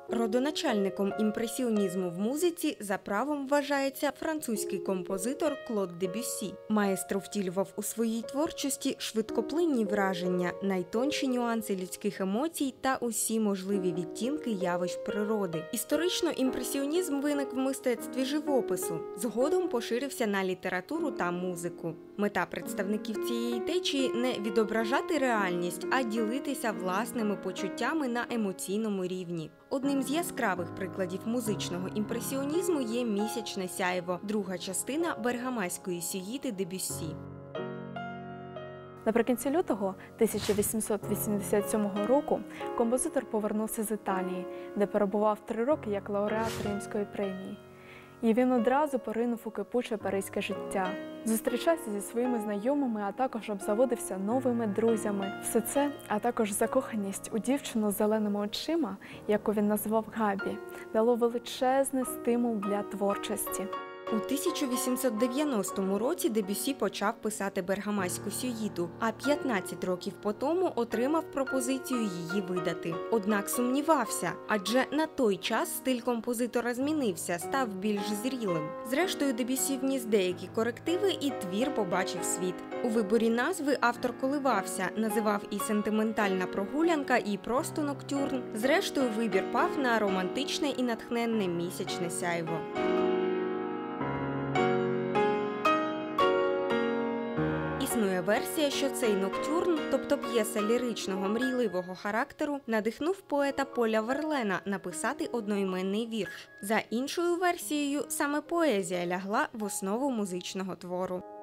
Родоначальником імпресіонізму в музиці за правом вважається французький композитор Клод Дебюссі. Маестро втілював у своїй творчості швидкоплинні враження, найтонші нюанси людських емоцій та усі можливі відтінки явищ природи. Історично імпресіонізм виник в мистецтві живопису, згодом поширився на літературу та музику. Мета представників цієї течії – не відображати реальність, а ділитися власними почуттями на емоційному рівні. Одним з яскравих прикладів музичного імпресіонізму є «Місячне сяйво», друга частина бергамаської сюїти Дебюссі. Наприкінці лютого 1887 року композитор повернувся з Італії, де перебував 3 роки як лауреат Римської премії. І він одразу поринув у кипуче паризьке життя. Зустрічався зі своїми знайомими, а також обзаводився новими друзями. Все це, а також закоханість у дівчину з зеленими очима, яку він назвав Габі, дало величезний стимул для творчості. У 1890 році Дебюссі почав писати бергамаську сюїту, а 15 років по тому отримав пропозицію її видати. Однак сумнівався, адже на той час стиль композитора змінився, став більш зрілим. Зрештою, Дебюссі вніс деякі корективи і твір побачив світ. У виборі назви автор коливався, називав і «Сентиментальна прогулянка», і просто «Ноктюрн». Зрештою, вибір пав на романтичне і натхненне «Місячне сяйво». Існує версія, що цей ноктюрн, тобто п'єса ліричного, мрійливого характеру, надихнув поета Поля Верлена написати одноіменний вірш. За іншою версією, саме поезія лягла в основу музичного твору.